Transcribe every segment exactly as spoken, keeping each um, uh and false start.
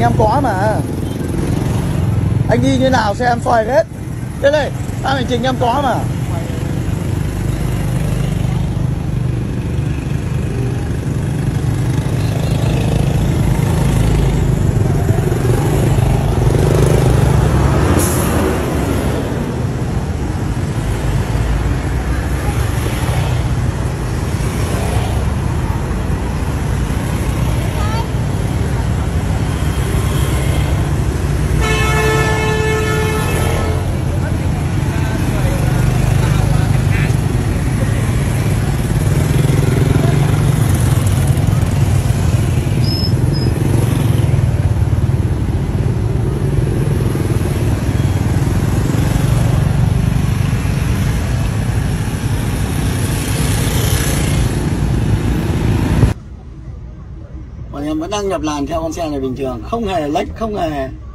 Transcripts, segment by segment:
em có mà. Anh đi như nào xe em soi hết. Đây đây, đang hành trình em có mà. Bọn em vẫn đang nhập làn theo con xe này bình thường, không hề lách, không hề.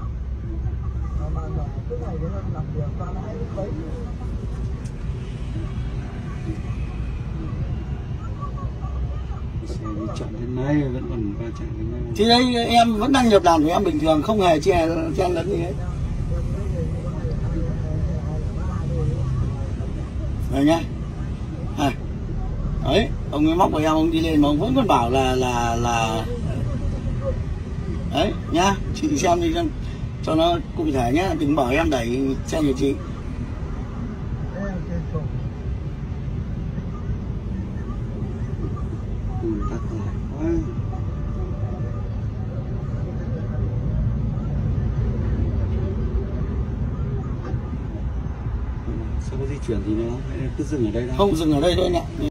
Xe đi chậm thế này vẫn còn va chạm với nhau. Thì đây em vẫn đang nhập làn của em bình thường, không hề che che lấn gì hết. Rồi nhá. À. Đấy, ông ấy móc của em, ông đi lên mà ông vẫn còn bảo là là là đấy nhá, chị xem đi xem cho nó cụ thể nhá, đừng bảo em đẩy xe nhà chị. Ừ, tắt lại quá. Sao có di chuyển gì nữa không? Hay là cứ dừng ở đây thôi? Không, dừng ở đây thôi nè.